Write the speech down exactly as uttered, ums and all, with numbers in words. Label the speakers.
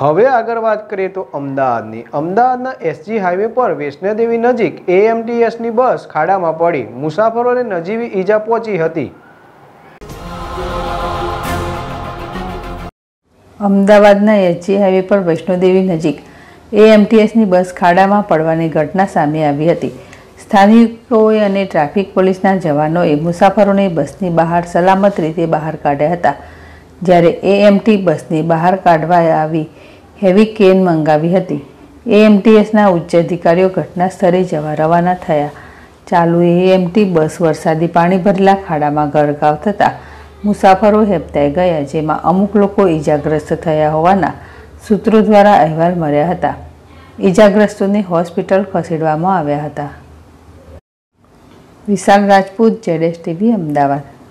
Speaker 1: હવે આગળ વાત કરીએ તો અમદાવાદની અમદાવાદના એસજી હાઈવે પર વૈષ્ણોદેવી નજીક એએમટીએસની બસ ખાડામાં પડી, મુસાફરોને નજીવી ઈજા પહોંચી હતી।
Speaker 2: અમદાવાદના એસજી હાઈવે પર વૈષ્ણોદેવી નજીક એએમટીએસની બસ ખાડામાં પડવાની ઘટના સામે આવી હતી। સ્થાનિકોએ અને ટ્રાફિક પોલીસના જવાનોએ મુસાફરોને બસની બહાર સલામત રીતે બહાર કાઢ્યા હતા। જ્યારે એએમટી બસની બહાર કાઢવા આવી હેવી કેન મંગાવી હતી। એએમટીએસના ઉચ્ચ અધિકારીઓ ઘટના સ્થળે જવા રવાના થયા। ચાલુ એએમટી બસ વરસાદી પાણી ભરેલા ખાડામાં ગરકાવ થતાં મુસાફરો હેબતાઈ ગયા, જેમાં અમુક લોકો ઈજાગ્રસ્ત થયા હોવાના સૂત્રો દ્વારા અહેવાલ મળ્યા હતા। ઈજાગ્રસ્તોને હોસ્પિટલ ખસેડવામાં આવ્યા હતા। વિશાલ રાજપૂત, જેડેશ ટીવી, અમદાવાદ।